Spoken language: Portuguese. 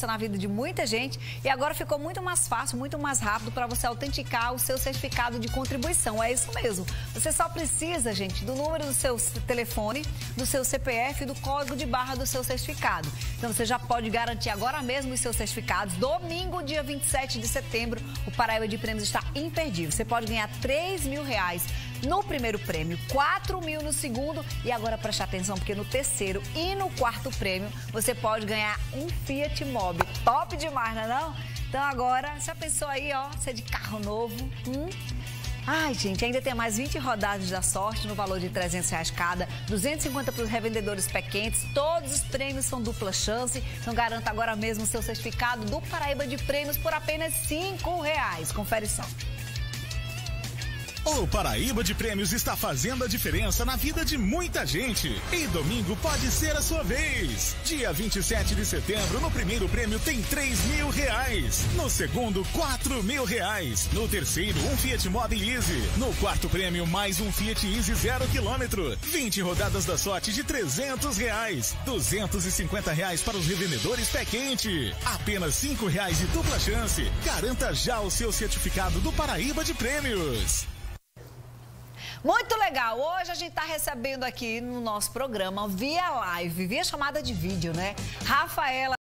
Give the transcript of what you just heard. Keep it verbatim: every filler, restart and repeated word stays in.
na vida de muita gente e agora ficou muito mais fácil, muito mais rápido para você autenticar o seu certificado de contribuição. É isso mesmo. Você só precisa, gente, do número do seu telefone, do seu C P F e do código de barra do seu certificado. Então você já pode garantir agora mesmo os seus certificados. Domingo, dia vinte e sete de setembro, o Paraíba de Prêmios está imperdível. Você pode ganhar três mil reais no primeiro prêmio, quatro mil no segundo e agora preste atenção porque no terceiro e no quarto prêmio você pode ganhar um Fiat Mobi. Top demais, não é não? Então agora, já pensou aí, ó, você é de carro novo? Hum? Ai, gente, ainda tem mais vinte rodadas da sorte no valor de trezentos reais cada, duzentos e cinquenta para os revendedores pé quentes, todos os prêmios são dupla chance, então garanta agora mesmo o seu certificado do Paraíba de Prêmios por apenas cinco reais. Confere só. O Paraíba de Prêmios está fazendo a diferença na vida de muita gente. E domingo pode ser a sua vez. Dia vinte e sete de setembro, no primeiro prêmio tem três mil reais. No segundo, quatro mil reais. No terceiro, um Fiat Mobi Easy. No quarto prêmio, mais um Fiat Easy zero quilômetro. vinte rodadas da sorte de trezentos reais. duzentos e cinquenta reais para os revendedores pé quente. Apenas cinco reais de dupla chance. Garanta já o seu certificado do Paraíba de Prêmios. Muito legal, hoje a gente está recebendo aqui no nosso programa, via live, via chamada de vídeo, né? Rafaela